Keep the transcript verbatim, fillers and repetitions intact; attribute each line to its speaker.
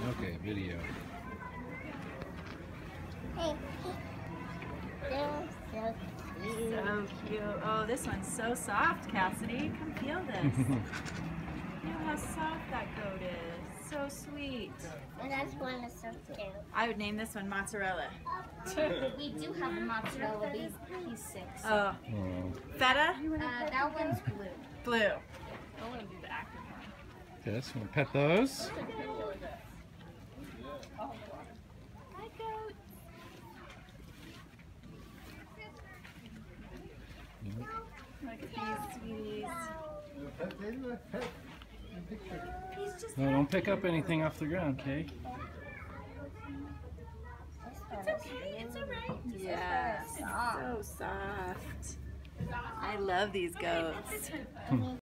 Speaker 1: Okay, video.
Speaker 2: They're so cute.
Speaker 3: So cute. Oh, this one's so soft, Cassidy. Come feel this. Feel how soft that goat is. So sweet.
Speaker 2: And that's one is so cute.
Speaker 3: I would name this one Mozzarella.
Speaker 4: We do have a mozzarella, but he's, he's six.
Speaker 3: Oh.
Speaker 1: Oh.
Speaker 3: Feta?
Speaker 4: Uh, that one's blue.
Speaker 3: Blue.
Speaker 4: I want to do the active one.
Speaker 1: Okay, so we'll pet those.
Speaker 3: Hi, goat. Look at these sweeties. He's just
Speaker 1: No, don't pick up anything off the ground, okay?
Speaker 3: It's okay. It's alright. Yeah. So soft. I love these goats.